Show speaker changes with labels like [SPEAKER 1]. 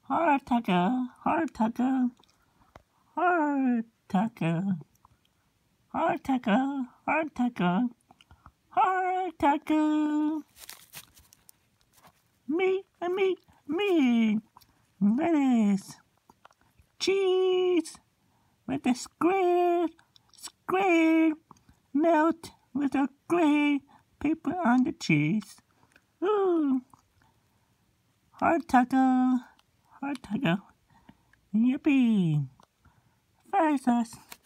[SPEAKER 1] Hard taco, hard taco, hard taco, hard taco, hard taco, hard taco. Meat, meat, meat, lettuce, cheese, with a square, melt with a gray paper on the cheese. Ooh, hard taco, yippee, fry sauce.